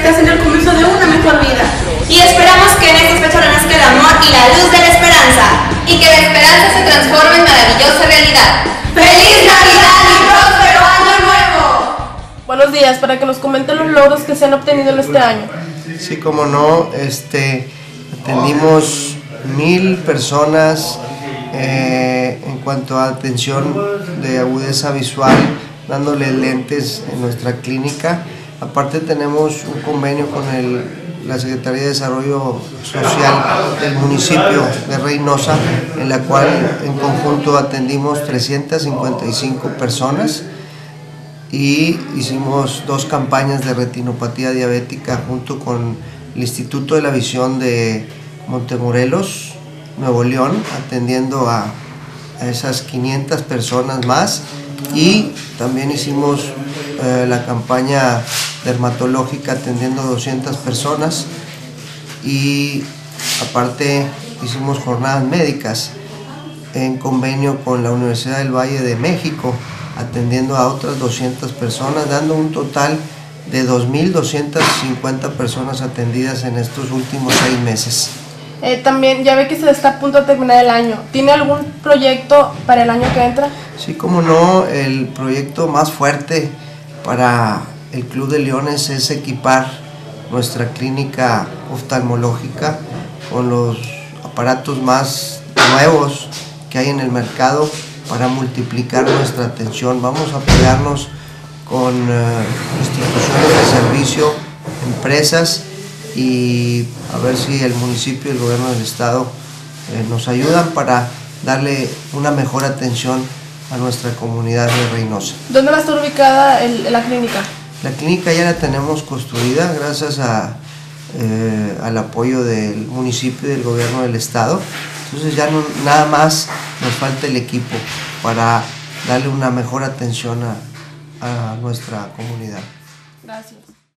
metas en el comienzo de una mejor vida. Y esperamos que en estas fechas renazca el amor y la luz de la esperanza. Y que la esperanza se transforme en maravillosa realidad. ¡Feliz Navidad y próspero Año Nuevo! Buenos días, para que nos comenten los logros que se han obtenido en este año. Sí, como no, atendimos 1000 personas en cuanto a atención de agudeza visual, dándole lentes en nuestra clínica. Aparte tenemos un convenio con la Secretaría de Desarrollo Social del municipio de Reynosa, en la cual en conjunto atendimos 355 personas y hicimos 2 campañas de retinopatía diabética junto con el Instituto de la Visión de Montemorelos, Nuevo León, atendiendo a esas 500 personas más, y también hicimos la campaña dermatológica atendiendo a 200 personas, y aparte hicimos jornadas médicas en convenio con la Universidad del Valle de México, atendiendo a otras 200 personas, dando un total de 2.250 personas atendidas en estos últimos 6 meses. También ya ve que se está a punto de terminar el año. ¿Tiene algún proyecto para el año que entra? Sí, como no, el proyecto más fuerte para el Club de Leones es equipar nuestra clínica oftalmológica con los aparatos más nuevos que hay en el mercado para multiplicar nuestra atención. Vamos a apoyarnos con instituciones de servicio, empresas, y a ver si el municipio y el gobierno del estado nos ayudan para darle una mejor atención a nuestra comunidad de Reynosa. ¿Dónde va a estar ubicada la clínica? La clínica ya la tenemos construida gracias al apoyo del municipio y del gobierno del estado. Entonces ya nada más nos falta el equipo para darle una mejor atención a nuestra comunidad. Gracias.